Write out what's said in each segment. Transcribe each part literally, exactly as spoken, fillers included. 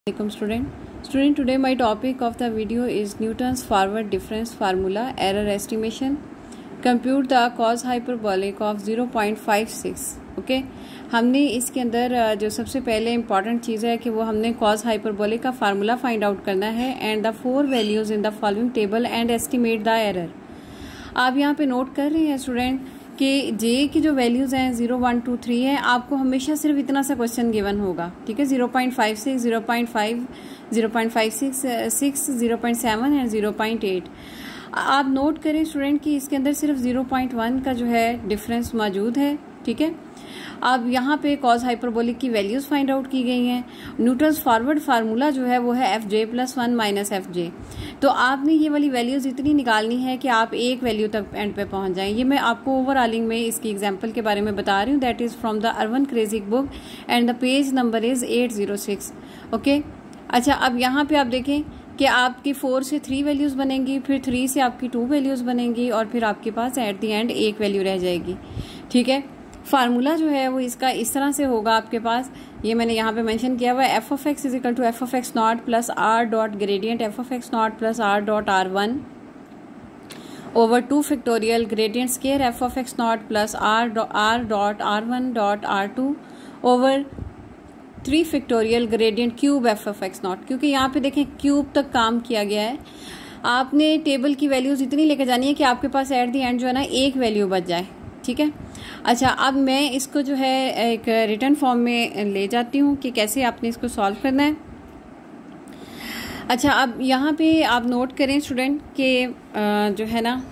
Welcome student. Student, today my topic of the video is Newton's forward difference formula, error estimation. Compute the cos hyperbolic of zero point five six. Okay okay? हमने इसके अंदर जो सबसे पहले important चीज़ है कि वो हमने cos hyperbolic का फार्मूला फाइंड आउट करना है and the four values in the following table and estimate the error. आप यहाँ पे नोट कर रहे हैं स्टूडेंट कि जे की जो वैल्यूज़ हैं ज़ीरो वन टू थ्री है, आपको हमेशा सिर्फ इतना सा क्वेश्चन गिवन होगा. ठीक है, zero point five six, zero point five, zero point five six, six, zero point seven and zero point eight. आप नोट करें स्टूडेंट कि इसके अंदर सिर्फ ज़ीरो पॉइंट वन का जो है डिफरेंस मौजूद है. ठीक है, अब यहाँ पे कॉस हाइपरबोलिक की वैल्यूज़ फाइंड आउट की गई हैं. न्यूटन्स फॉरवर्ड फार्मूला जो है वो है F J plus one minus F J. तो आपने ये वाली वैल्यूज़ इतनी निकालनी है कि आप एक वैल्यू तक एंड पे पहुँच जाएं. ये मैं आपको ओवरऑलिंग में इसकी एग्जांपल के बारे में बता रही हूँ. That is from the Erwin Kreyszig book and the page number is eight zero six. Okay, अच्छा, अब यहाँ पे आप देखें कि आपकी फोर से थ्री वैल्यूज़ बनेंगी, फिर थ्री से आपकी टू वैल्यूज़ बनेंगी और फिर आपके पास एट दी एंड एक वैल्यू रह जाएगी. ठीक है, फार्मूला जो है वो इसका इस तरह से होगा आपके पास. ये मैंने यहाँ पे मेंशन किया हुआ है. F of x is equal to F of x not plus are dot gradient F of x not plus are dot are one over two factorial gradient square F of x not plus R R dot are one dot are two over three factorial gradient cube F of x naught. क्योंकि यहाँ पे देखें cube तक काम किया गया है. आपने टेबल की वैल्यूज इतनी लेकर जानी है कि आपके पास एट दी एंड जो है ना एक वैल्यू बच जाए. ठीक है, अच्छा, अब मैं इसको जो है एक रिटर्न फॉर्म में ले जाती हूँ कि कैसे आपने इसको सॉल्व करना है. अच्छा, अब यहाँ पे आप नोट करें स्टूडेंट कि जो है ना,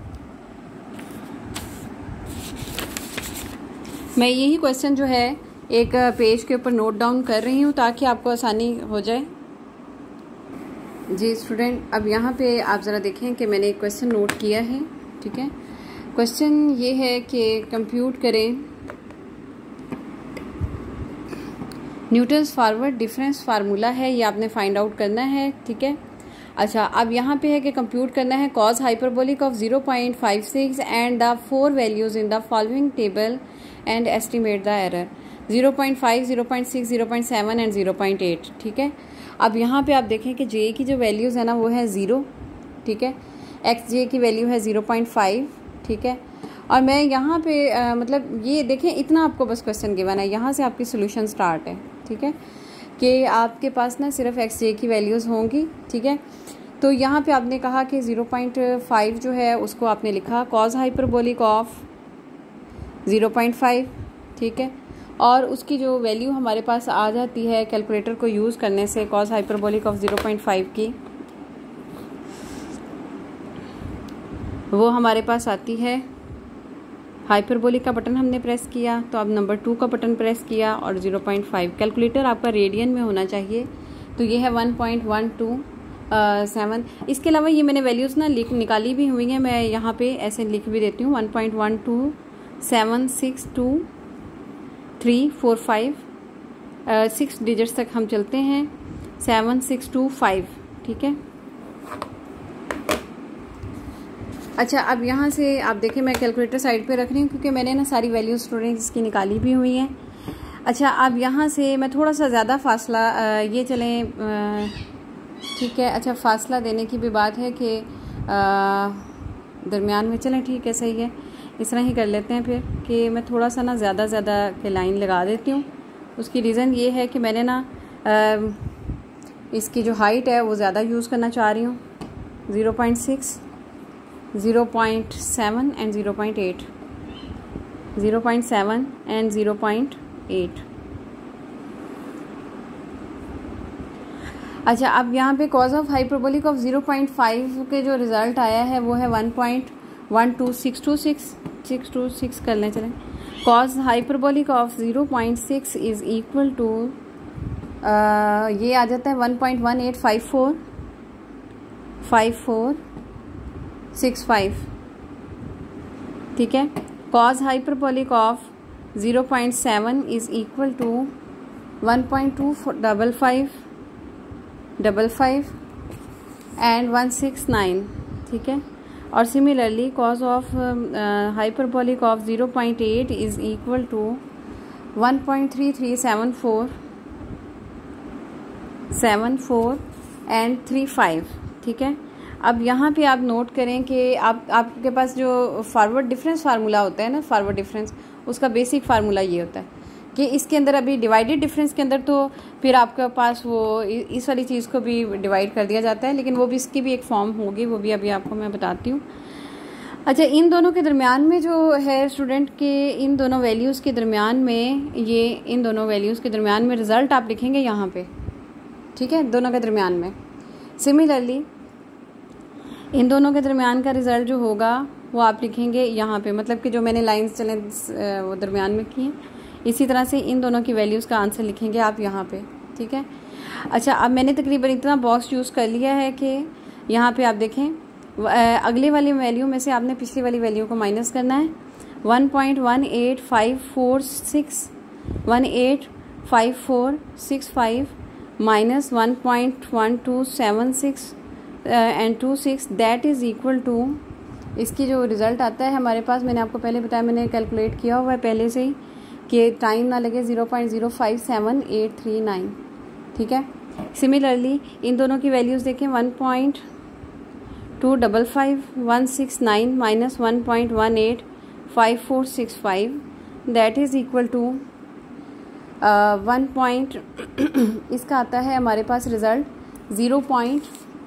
मैं यही क्वेश्चन जो है एक पेज के ऊपर नोट डाउन कर रही हूँ ताकि आपको आसानी हो जाए. जी स्टूडेंट, अब यहाँ पे आप ज़रा देखें कि मैंने एक क्वेश्चन नोट किया है. ठीक है, क्वेश्चन ये है कि कंप्यूट करें न्यूटन्स फॉरवर्ड डिफरेंस फार्मूला है, ये आपने फाइंड आउट करना है. ठीक है, अच्छा, अब यहाँ पे है कि कंप्यूट करना है cos hyperbolic of zero point five six and the four values in the following table and estimate the error. Zero point five, zero point six, zero point seven and zero point eight. ठीक है, अब यहाँ पे आप देखें कि जे की जो वैल्यूज़ है ना वो है ज़ीरो. ठीक है, एक्स जे की वैल्यू है ज़ीरो पॉइंट फाइव. ठीक है, और मैं यहाँ पे आ, मतलब ये देखें इतना आपको बस क्वेश्चन गिवन है, यहाँ से आपकी सोल्यूशन स्टार्ट है. ठीक है, कि आपके पास ना सिर्फ एक्स जे की वैल्यूज़ होंगी. ठीक है, तो यहाँ पे आपने कहा कि ज़ीरो पॉइंट फाइव जो है उसको आपने लिखा cos hyperbolic of zero point five. ठीक है, और उसकी जो वैल्यू हमारे पास आ जाती है कैलकुलेटर को यूज़ करने से cos hyperbolic of zero point five की, वो हमारे पास आती है. हाइपरबोलिक का बटन हमने प्रेस किया तो अब नंबर टू का बटन प्रेस किया और ज़ीरो पॉइंट फाइव. कैलकुलेटर आपका रेडियन में होना चाहिए, तो ये है one point one two seven. इसके अलावा ये मैंने वैल्यूज़ ना लिख निकाली भी हुई हैं, मैं यहाँ पे ऐसे लिख भी देती हूँ. One point one two seven six two three four five, six digits तक हम चलते हैं. Seven six two five. ठीक है, अच्छा, अब यहाँ से आप देखें मैं कैलकुलेटर साइड पे रख रही हूँ क्योंकि मैंने ना सारी वैल्यूज स्टूडेंट्स इसकी निकाली भी हुई हैं. अच्छा, अब यहाँ से मैं थोड़ा सा ज़्यादा फासला आ, ये चलें. ठीक है, अच्छा, फासला देने की भी बात है कि दरमियान में चलें. ठीक है, सही है, इस तरह ही कर लेते हैं फिर कि मैं थोड़ा सा ना ज़्यादा ज़्यादा के लाइन लगा देती हूँ. उसकी रीज़न ये है कि मैंने ना आ, इसकी जो हाइट है वो ज़्यादा यूज़ करना चाह रही हूँ. Zero point six, zero point seven and zero point eight, zero point seven and zero point eight. अच्छा, अब यहाँ पे cos of hyperbolic of zero point five के जो रिज़ल्ट आया है वो है one point one two six two six six two six कर लें. चलें, cos hyperbolic of zero point six is equal to ये आ जाता है one point one eight five four five four six five. ठीक है, cos hyperbolic of zero point seven is equal to one point two double five double five and one six nine. ठीक है, और similarly cos of hyperbolic of zero point eight is equal to one point three three seven four seven four and three five. ठीक है, अब यहाँ पे आप note करें कि आप आपके पास जो फॉरवर्ड डिफरेंस फार्मूला होता है ना, फॉरवर्ड डिफरेंस, उसका बेसिक फार्मूला ये होता है कि इसके अंदर अभी डिवाइडेड डिफरेंस के अंदर तो फिर आपके पास वो इस वाली चीज़ को भी डिवाइड कर दिया जाता है, लेकिन वो भी इसकी भी एक फॉर्म होगी, वो भी अभी आपको मैं बताती हूँ। अच्छा, इन दोनों के दरमियान में जो है स्टूडेंट के, इन दोनों वैल्यूज़ के दरमियान में, ये इन दोनों वैल्यूज़ के दरमियान में रिज़ल्ट आप लिखेंगे यहाँ पे। ठीक है, दोनों के दरमियान में। सिमिलरली इन दोनों के दरमियान का रिज़ल्ट जो होगा वो आप लिखेंगे यहाँ पे, मतलब कि जो मैंने लाइंस चले वो दरमियान में की हैं, इसी तरह से इन दोनों की वैल्यूज़ का आंसर लिखेंगे आप यहाँ पे। ठीक है, अच्छा, अब मैंने तकरीबन इतना बॉक्स यूज़ कर लिया है कि यहाँ पे आप देखें, अगले वाली वैल्यू में से आपने पिछली वाली वैल्यू को माइनस करना है। One point one eight five four six one eight five four six five minus one point one two seven six and two six, that is equal to, इसकी जो रिज़ल्ट आता है हमारे पास, मैंने आपको पहले बताया, मैंने कैलकुलेट किया हुआ है पहले से ही कि टाइम ना लगे, zero point zero five seven eight three nine. ठीक है, सिमिलरली इन दोनों की वैल्यूज़ देखें, one point two double five one six nine minus one point one eight five four six five, that is equal to one point इसका आता है हमारे पास result zero point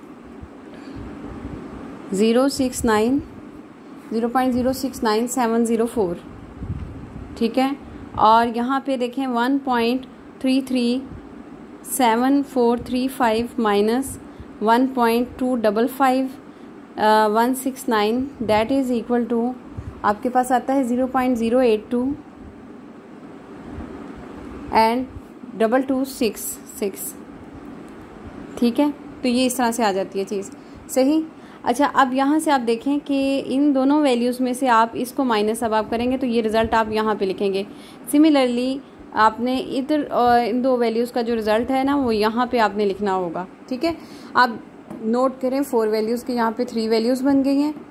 zero six nine zero point zero six nine seven zero four. ठीक है, और यहाँ पे देखें one point three three seven four three five minus one point two double five one six nine, that is equal to आपके पास आता है zero point zero eight two and double two six six. ठीक है, तो ये इस तरह से आ जाती है चीज़, सही। अच्छा, अब यहाँ से आप देखें कि इन दोनों वैल्यूज़ में से आप इसको माइनस अब आप करेंगे तो ये रिज़ल्ट आप यहाँ पे लिखेंगे। सिमिलरली आपने इधर इन दो वैल्यूज़ का जो रिज़ल्ट है ना वो यहाँ पे आपने लिखना होगा। ठीक है, आप नोट करें, फोर वैल्यूज़ के यहाँ पे थ्री वैल्यूज़ बन गई हैं,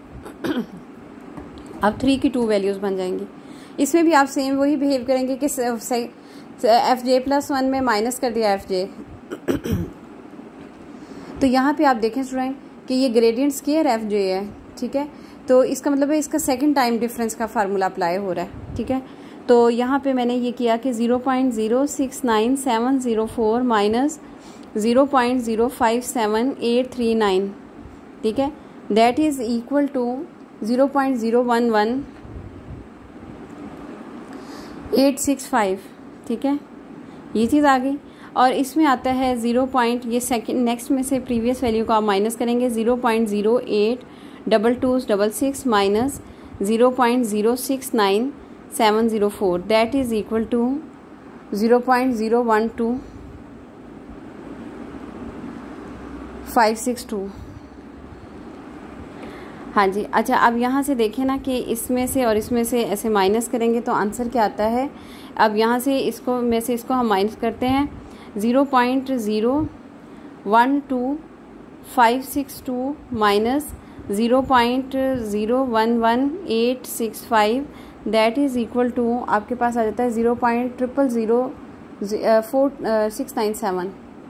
अब थ्री की टू वैल्यूज़ बन जाएंगी। इसमें भी आप सेम वही बिहेव करेंगे कि एफ जे प्लस वन में माइनस कर दिया एफ जे। तो यहाँ पे आप देखें स्टूडेंट कि ये ग्रेडियंट स्केयर एफ जे है। ठीक है, तो इसका मतलब है इसका सेकंड टाइम डिफरेंस का फार्मूला अप्लाई हो रहा है। ठीक है, तो यहाँ पे मैंने ये किया कि zero point zero six nine seven zero four minus zero point zero five seven eight three nine. ठीक है, that is equal to zero point zero one one eight six five. ठीक है, ये चीज़ आ गई। और इसमें आता है ज़ीरो पॉइंट, ये सेकंड नेक्स्ट में से प्रीवियस वैल्यू को आप माइनस करेंगे, zero point zero eight double two double six minus zero point zero six nine seven zero four, that is equal to zero point zero one two five six two. हाँ जी, अच्छा, अब यहाँ से देखें ना कि इसमें से और इसमें से ऐसे माइनस करेंगे तो आंसर क्या आता है। अब यहाँ से इसको में से इसको हम माइनस करते हैं, zero point zero one two five six two minus zero point zero one one eight six five, that is equal to आपके पास आ जाता है zero point triple zero four six nine seven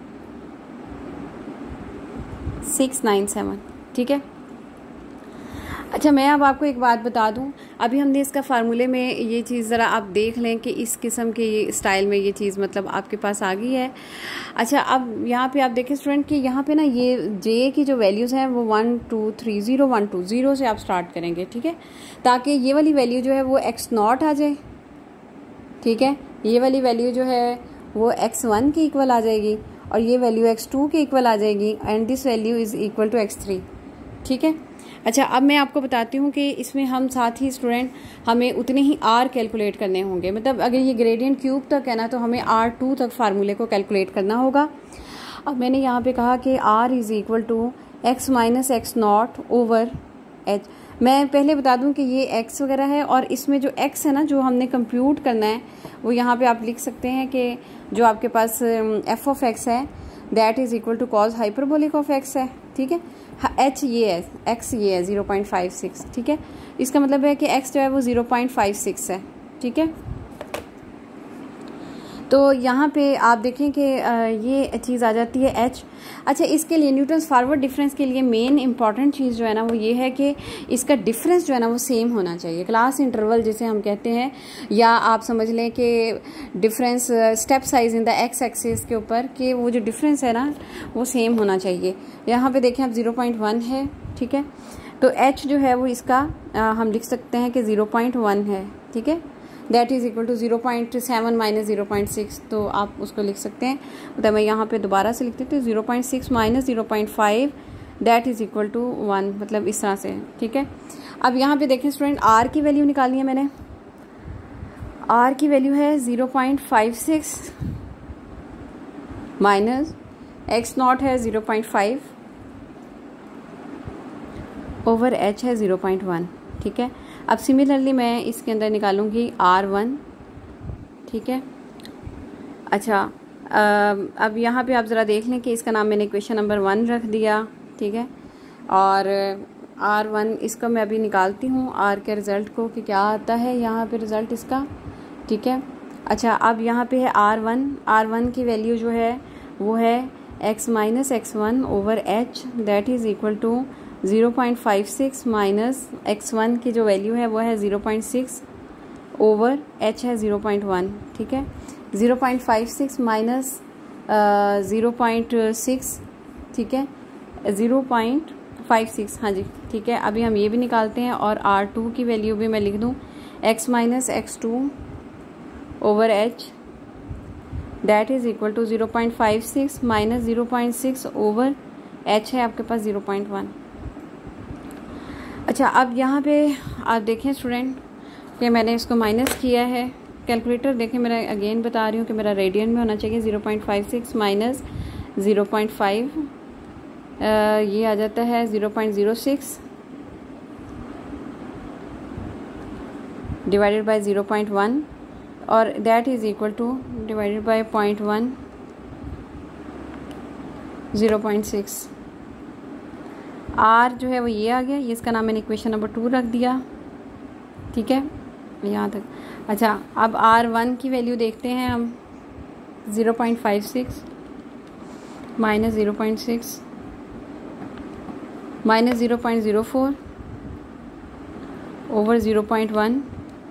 six nine seven. ठीक है, अच्छा, मैं अब आपको एक बात बता दूं, अभी हमने इसका फार्मूले में ये चीज़ ज़रा आप देख लें कि इस किस्म के ये स्टाइल में ये चीज़ मतलब आपके पास आ गई है। अच्छा, अब यहाँ पे आप देखें स्टूडेंट कि यहाँ पे ना ये जे की जो वैल्यूज़ हैं वो one two three zero one two zero से आप स्टार्ट करेंगे। ठीक है, ताकि ये वाली वैल्यू जो है वो एक्स नॉट आ जाए। ठीक है, ये वाली वैल्यू जो है वो एक्स वन के इक्वल आ जाएगी और ये वैल्यू एक्स टू के इक्वल आ जाएगी and this value is equal to X three. ठीक है, अच्छा, अब मैं आपको बताती हूँ कि इसमें हम साथ ही स्टूडेंट हमें उतने ही आर कैलकुलेट करने होंगे। मतलब अगर ये ग्रेडियंट क्यूब तक है ना तो हमें आर टू तक फार्मूले को कैलकुलेट करना होगा। अब मैंने यहाँ पे कहा कि R is equal to X minus x not over H. मैं पहले बता दूं कि ये x वगैरह है और इसमें जो x है ना जो हमने कंप्यूट करना है वो यहाँ पे आप लिख सकते हैं कि जो आपके पास f ऑफ x है that is equal to cos hyperbolic of x है। ठीक है, h ये है, x ये है ज़ीरो पॉइंट फाइव सिक्स। ठीक है, इसका मतलब है कि x जो है वो ज़ीरो पॉइंट फाइव सिक्स है। ठीक है, तो यहाँ पे आप देखें कि ये चीज़ आ जाती है एच। अच्छा, इसके लिए न्यूटन्स फॉरवर्ड डिफरेंस के लिए मेन इंपॉर्टेंट चीज़ जो है ना वो ये है कि इसका डिफरेंस जो है ना वो सेम होना चाहिए, क्लास इंटरवल जिसे हम कहते हैं, या आप समझ लें कि difference step size in the x axis के ऊपर, कि वो जो डिफरेंस है ना वो सेम होना चाहिए। यहाँ पे देखें आप ज़ीरो पॉइंट वन है, ठीक है, तो एच जो है वो इसका आ, हम लिख सकते हैं कि ज़ीरो पॉइंट वन है, ठीक है, that is equal to zero point seven minus zero point six, तो आप उसको लिख सकते हैं। तो मैं यहाँ पे दोबारा से लिख देती हूँ, zero point six minus zero point five that is equal to one, मतलब इस तरह से, ठीक है। अब यहाँ पे देखें स्टूडेंट, आर की वैल्यू निकालनी है मैंने। आर की वैल्यू है zero point five six minus x not है zero point five over h है ज़ीरो पॉइंट वन, ठीक है। अब सिमिलरली मैं इसके अंदर निकालूंगी आर वन, ठीक है। अच्छा, अब यहाँ पे आप ज़रा देख लें कि इसका नाम मैंने इक्वेशन नंबर वन रख दिया, ठीक है, और आर वन इसका मैं अभी निकालती हूँ आर के रिज़ल्ट को कि क्या आता है यहाँ पे रिज़ल्ट इसका, ठीक है। अच्छा, अब यहाँ पे है आर वन, आर वन की वैल्यू जो है वो है x minus x one over h that is equal to zero point five six minus x one की जो वैल्यू है वो है zero point six over h है ज़ीरो पॉइंट वन, ठीक है। Zero point five six minus zero point six, ठीक है, ज़ीरो पॉइंट फाइव सिक्स, हाँ जी, ठीक है। अभी हम ये भी निकालते हैं और आर टू की वैल्यू भी मैं लिख दूँ, x minus x two over h that is equal to zero point five six minus zero point six over h है आपके पास ज़ीरो पॉइंट वन। अच्छा, अब यहाँ पे आप देखें स्टूडेंट कि मैंने इसको माइनस किया है, कैलकुलेटर देखें मेरा, अगेन बता रही हूँ कि मेरा रेडियन में होना चाहिए। Zero point five six minus zero point five, ये आ जाता है zero point zero six divided by zero point one, और that is equal to divided by point one zero point six. R जो है वो ये आ गया, ये इसका नाम मैंने इक्वेशन नंबर टू रख दिया, ठीक है, यहाँ तक। अच्छा, अब आर वन की वैल्यू देखते हैं हम, zero point five six minus zero point six minus zero point zero four over zero point one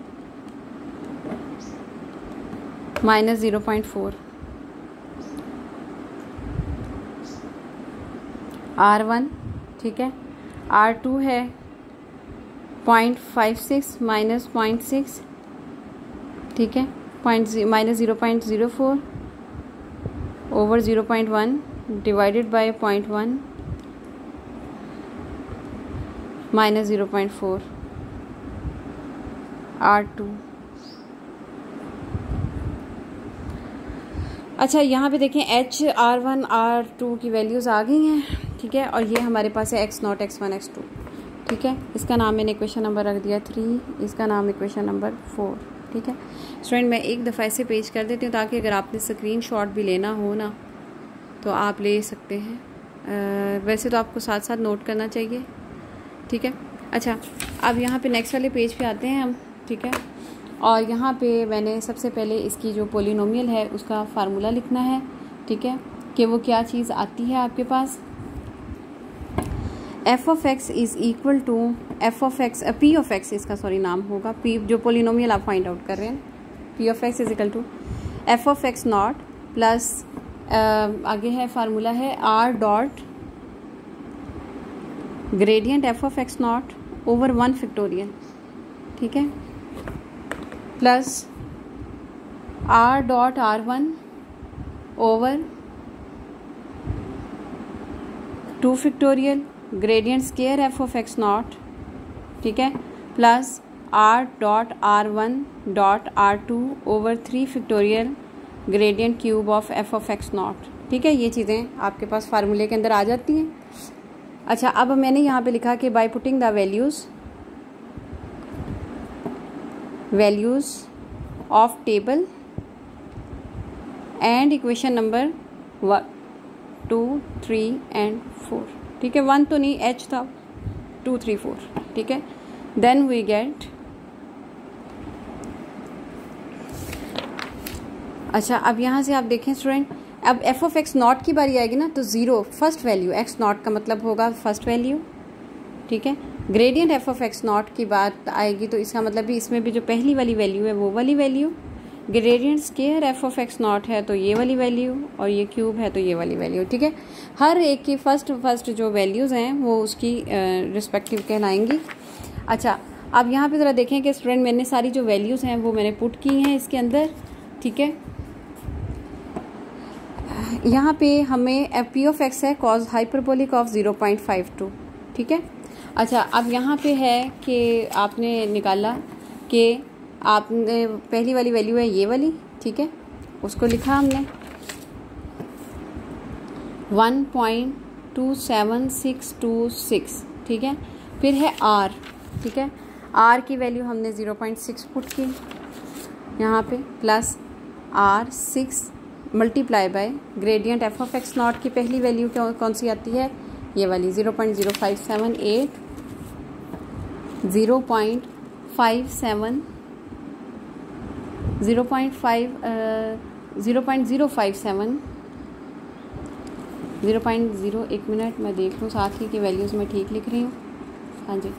minus zero point four. R one, ठीक है, आर टू है point five six minus point six, ठीक है, point minus zero point zero four over zero point one divided by point one minus zero point four. R two, अच्छा यहाँ पे देखें h r one r two की values आ गई हैं, ठीक है, और ये हमारे पास है x not x one x two, ठीक है। इसका नाम मैंने इक्वेशन नंबर रख दिया थ्री, इसका नाम इक्वेशन नंबर फोर, ठीक है। स्टूडेंट मैं एक दफ़ा ऐसे पेज कर देती हूँ ताकि अगर आपने स्क्रीन शॉट भी लेना हो ना तो आप ले सकते हैं, आ, वैसे तो आपको साथ साथ नोट करना चाहिए, ठीक है। अच्छा, अब यहाँ पे नेक्स्ट वाले पेज पे आते हैं हम, ठीक है, और यहाँ पे मैंने सबसे पहले इसकी जो पोलिनोमियल है उसका फार्मूला लिखना है, ठीक है, कि वो क्या चीज़ आती है आपके पास। F of x is equal to F of x, p of x इसका सॉरी नाम होगा, पी जो पोलिनोमियल आप फाइंड आउट कर रहे हैं, p of x is equal to F of x not plus आगे है फार्मूला है r dot gradient F of x not over one factorial, ठीक है, plus are dot are one over two factorial gradient square F of x not, ठीक है, plus are dot are one dot are two over three factorial gradient cube of f of x not, ठीक है। ये चीज़ें आपके पास फार्मूले के अंदर आ जाती हैं। अच्छा, अब मैंने यहाँ पे लिखा कि by putting the values values of table and equation number one two three and four, ठीक है, वन तो नहीं एच था, टू थ्री फोर, ठीक है, देन वी गेट अच्छा, अब यहाँ से आप देखें स्टूडेंट, अब एफ ऑफ एक्स नॉट की बारी आएगी ना, तो zero first value, x not का मतलब होगा फर्स्ट वैल्यू, ठीक है। Gradient F of x not की बात आएगी तो इसका मतलब भी इसमें भी जो पहली वाली वैल्यू है वो वाली value, gradient square F of x not है तो ये वाली वैल्यू, और ये क्यूब है तो ये वाली वैल्यू, ठीक है। हर एक की फर्स्ट फर्स्ट जो वैल्यूज़ हैं वो उसकी रिस्पेक्टिव कहलाएंगी। अच्छा, अब यहाँ पे ज़रा देखें कि स्टूडेंट मैंने सारी जो वैल्यूज़ हैं वो मैंने पुट की हैं इसके अंदर, ठीक है। यहाँ पे हमें पी ऑफ एक्स है cos hyperbolic of zero point five two, ठीक है। अच्छा, अब यहाँ पे है कि आपने निकाला कि आपने पहली वाली वैल्यू है ये वाली, ठीक है, उसको लिखा हमने one point two seven six two six, ठीक है। फिर है आर, ठीक है, आर की वैल्यू हमने ज़ीरो पॉइंट सिक्स पुट की यहाँ पे, plus r six multiply by gradient F of x not की पहली वैल्यू कौन सी आती है, ये वाली zero point zero five seven eight, zero point five seven zero point five zero point zero five seven zero point zero एक minute मैं देख लूँ साथ ही की वैल्यूज़ मैं ठीक लिख रही हूँ, हाँ जी,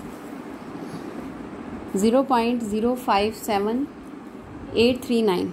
zero point zero five seven eight three nine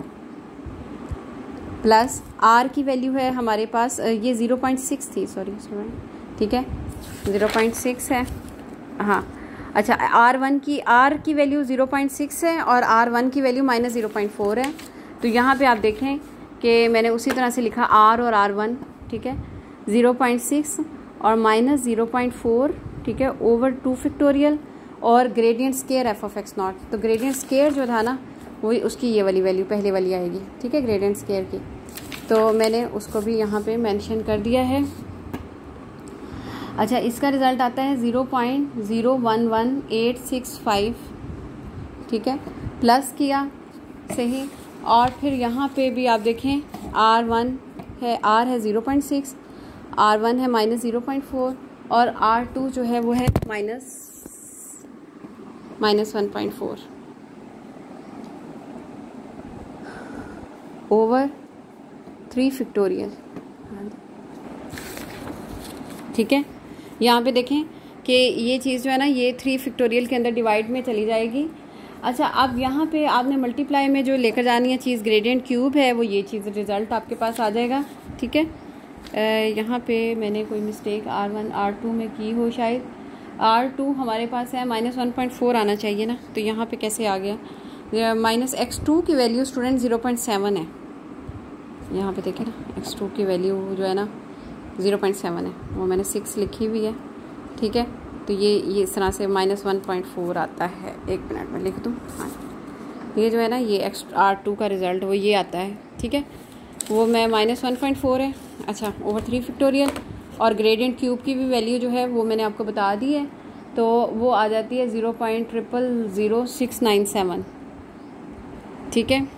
plus r की वैल्यू है हमारे पास, ये ज़ीरो पॉइंट सिक्स थी, सॉरी सॉरी, ठीक है, ज़ीरो पॉइंट सिक्स है, हाँ। अच्छा, आर वन की आर की वैल्यू ज़ीरो पॉइंट सिक्स है और आर वन की value minus zero point four है, तो यहाँ पे आप देखें कि मैंने उसी तरह से लिखा आर और आर वन, ठीक है, ज़ीरो पॉइंट सिक्स और माइनस ज़ीरो पॉइंट फोर, ठीक है, ओवर टू फैक्टोरियल और gradient square F of x not, तो ग्रेडियंट स्केयर जो था ना वही उसकी ये वाली वैल्यू पहले वाली आएगी, ठीक है, ग्रेडियंट स्केयर की, तो मैंने उसको भी यहाँ पे मेंशन कर दिया है। अच्छा, इसका रिज़ल्ट आता है zero point zero one one eight six five, ठीक है, प्लस किया सही, और फिर यहाँ पे भी आप देखें आर वन है, आर है zero point six, r one है माइनस ज़ीरो पॉइंट फोर और आर टू जो है वो है minus minus one point four over three factorial, ठीक है। यहाँ पे देखें कि ये चीज़ जो है ना ये थ्री फैक्टोरियल के अंदर डिवाइड में चली जाएगी। अच्छा, अब यहाँ पे आपने मल्टीप्लाई में जो लेकर जानी है चीज़ ग्रेडियंट क्यूब है, वो ये चीज़ रिज़ल्ट आपके पास आ जाएगा, ठीक है। यहाँ पे मैंने कोई mistake r one r two में की हो शायद, आर टू हमारे पास है माइनस वन पॉइंट फोर आना चाहिए ना, तो यहाँ पे कैसे आ गया, माइनस एक्स टू की value student zero point seven है, यहाँ पे देखें ना एक्स टू की वैल्यू जो है ना ज़ीरो पॉइंट सेवन है, वो मैंने सिक्स लिखी हुई है, ठीक है, तो ये ये इस तरह से माइनस वन पॉइंट फोर आता है, एक मिनट में लिख दूँ, हाँ, ये जो है ना ये एक्स आर टू का रिज़ल्ट वो ये आता है, ठीक है, वो मैं माइनस वन पॉइंट फोर है। अच्छा, ओवर थ्री फैक्टोरियल और ग्रेडियंट क्यूब की भी वैल्यू जो है वो मैंने आपको बता दी है, तो वो आ जाती है zero point triple zero six nine seven, ठीक है।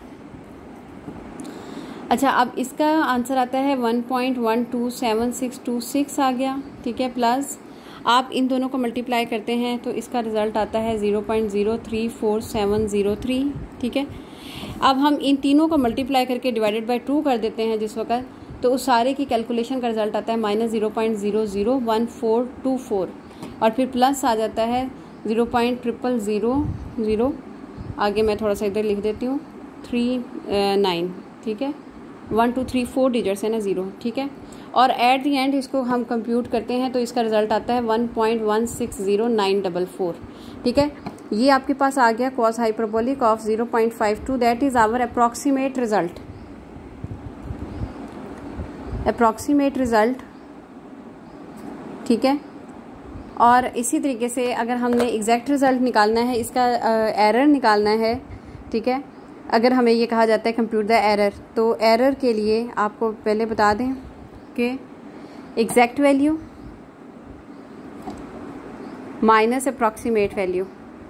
अच्छा, अब इसका आंसर आता है one point one two seven six two six आ गया, ठीक है, प्लस आप इन दोनों को मल्टीप्लाई करते हैं तो इसका रिज़ल्ट आता है zero point zero three four seven zero three, ठीक है। अब हम इन तीनों को मल्टीप्लाई करके डिवाइडेड बाय टू कर देते हैं जिस वक्त, तो उस सारे की कैलकुलेशन का रिज़ल्ट आता है minus zero point zero zero one four two four और फिर प्लस आ जाता है zero point triple zero zero, आगे मैं थोड़ा सा इधर लिख देती हूँ, थ्री नाइन, ठीक है, one two three four digits है ना ज़ीरो, ठीक है, और एट दी एंड इसको हम कंप्यूट करते हैं तो इसका रिज़ल्ट आता है one point one six zero nine double four, ठीक है। ये आपके पास आ गया cos hyperbolic of zero point five two, that is our approximate result, approximate result, ठीक है। और इसी तरीके से अगर हमने एग्जैक्ट रिज़ल्ट निकालना है, इसका एरर निकालना है, ठीक है, अगर हमें ये कहा जाता है कंप्यूट द एरर, तो एरर के लिए आपको पहले बता दें कि exact value minus approximate value,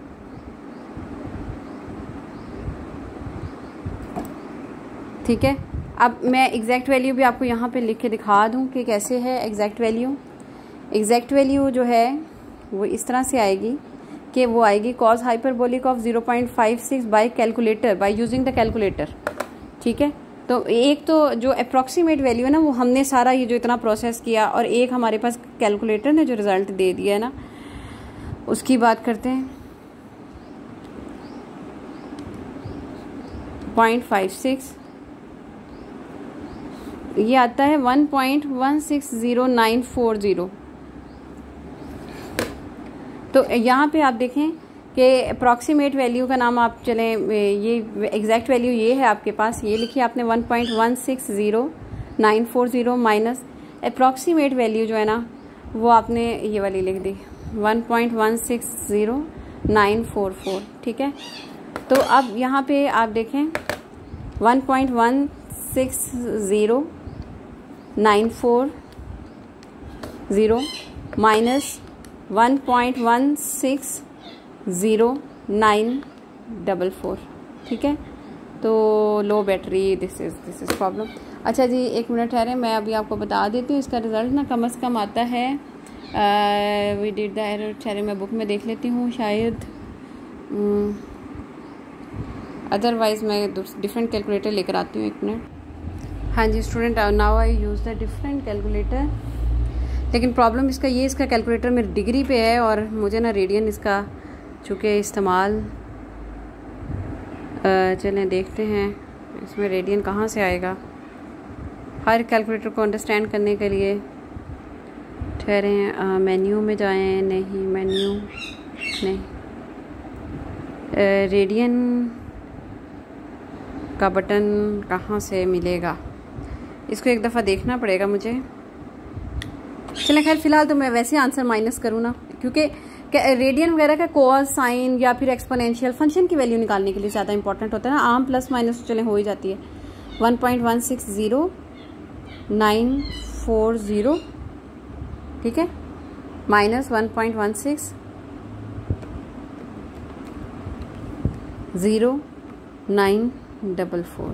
ठीक है। अब मैं एग्जैक्ट वैल्यू भी आपको यहाँ पे लिख के दिखा दूँ कि कैसे है एग्जैक्ट वैल्यू। एग्जैक्ट वैल्यू जो है वो इस तरह से आएगी कि वो आएगी cos hyperbolic of zero point five six by calculator, by using the calculator, ठीक है। तो एक तो जो अप्रॉक्सीमेट वैल्यू है ना, वो हमने सारा ये जो इतना प्रोसेस किया, और एक हमारे पास कैलकुलेटर ने जो रिजल्ट दे दिया है ना, उसकी बात करते हैं। पॉइंट फाइव सिक्स ये आता है one point one six zero nine four zero. तो यहाँ पे आप देखें कि अप्रॉक्सीमेट वैल्यू का नाम आप चलें, ये एग्जैक्ट वैल्यू ये है आपके पास, ये लिखिए आपने one point one six zero nine four zero minus approximate value जो है ना, वो आपने ये वाली लिख दी one point one six zero nine four four. ठीक है। तो अब यहाँ पे आप देखें one point one six zero nine four zero minus one point one six zero nine double four. ठीक है। तो low battery, this is this is problem. अच्छा जी, एक मिनट ठहरे, मैं अभी आपको बता देती हूँ इसका रिज़ल्ट ना कम से कम आता है। वी डिड द एरर, ठहरे मैं बुक में देख लेती हूँ, शायद अदरवाइज़ मैं डिफरेंट कैलकुलेटर लेकर आती हूँ। एक मिनट। हाँ जी student, now I use the different calculator. लेकिन प्रॉब्लम इसका ये, इसका कैलकुलेटर मेरी डिग्री पे है और मुझे ना रेडियन इसका चूँकि इस्तेमाल, चलें देखते हैं इसमें रेडियन कहाँ से आएगा हर कैलकुलेटर को अंडरस्टैंड करने के लिए। ठहरे हैं, मेन्यू में जाएं, नहीं मेन्यू नहीं, रेडियन का बटन कहाँ से मिलेगा, इसको एक दफ़ा देखना पड़ेगा मुझे। चलें खैर फ़िलहाल तो मैं वैसे आंसर माइनस करूँ ना, क्योंकि रेडियन वगैरह का कॉस, साइन या फिर एक्सपोनेंशियल फंक्शन की वैल्यू निकालने के लिए ज़्यादा इंपॉर्टेंट होता है ना। आम प्लस माइनस चलें हो ही जाती है। One point one six zero nine four zero, ठीक है, minus one point one six zero nine double four.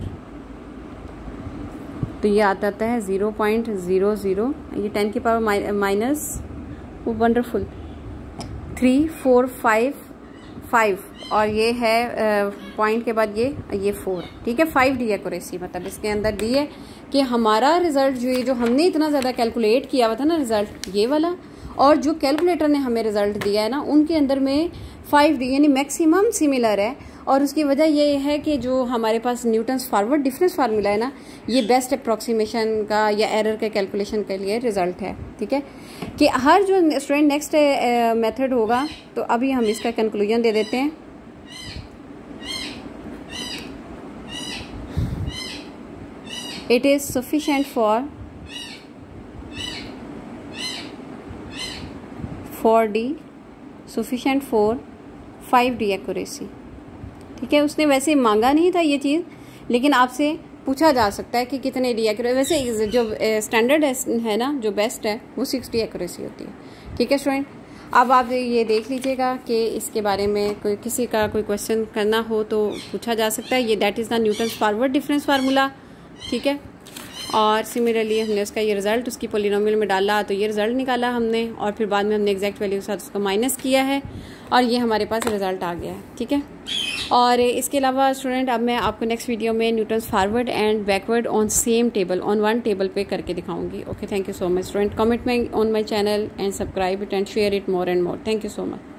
तो ये आता आता है ज़ीरो पॉइंट ज़ीरो ज़ीरो, ये टेन की पावर माइनस वो wonderful three four five five, और ये है पॉइंट के बाद ये ये फोर। ठीक है। फाइव डी एक्यूरेसी, मतलब इसके अंदर दी है कि हमारा रिजल्ट जो ये जो हमने इतना ज़्यादा कैलकुलेट किया हुआ था ना रिजल्ट ये वाला, और जो कैलकुलेटर ने हमें रिजल्ट दिया है ना, उनके अंदर में फाइव डी यानी मैक्सिमम सिमिलर है। और उसकी वजह ये है कि जो हमारे पास न्यूटन्स फॉरवर्ड डिफरेंस फार्मूला है ना, ये बेस्ट अप्रॉक्सीमेशन का या एरर के कैलकुलेशन के लिए रिजल्ट है। ठीक है। कि हर जो स्टूडेंट नेक्स्ट मेथड होगा, तो अभी हम इसका कंक्लूजन दे देते हैं। It is sufficient for four D sufficient for five D accuracy. ठीक है। उसने वैसे मांगा नहीं था ये चीज़, लेकिन आपसे पूछा जा सकता है कि कितने डी एक्यूरेसी। वैसे जो स्टैंडर्ड है ना, जो बेस्ट है, वो सिक्स डी एक्यूरेसी होती है। ठीक है स्टूडेंट, अब आप ये देख लीजिएगा कि इसके बारे में कोई किसी का कोई क्वेश्चन करना हो तो पूछा जा सकता है। ये that is the Newton's forward difference formula. ठीक है। और सिमिलरली हमने उसका ये रिज़ल्ट उसकी पोलिनोमियल में डाला, तो ये रिज़ल्ट निकाला हमने, और फिर बाद में हमने एग्जैक्ट वैल्यू के साथ उसको माइनस किया है, और ये हमारे पास रिज़ल्ट आ गया है। ठीक है। और इसके अलावा स्टूडेंट, अब मैं आपको नेक्स्ट वीडियो में Newton's forward and backward on same table, on one table पे करके दिखाऊंगी। Okay, thank you so much student. Comment में on my channel and subscribe it and share it more and more. Thank you so much.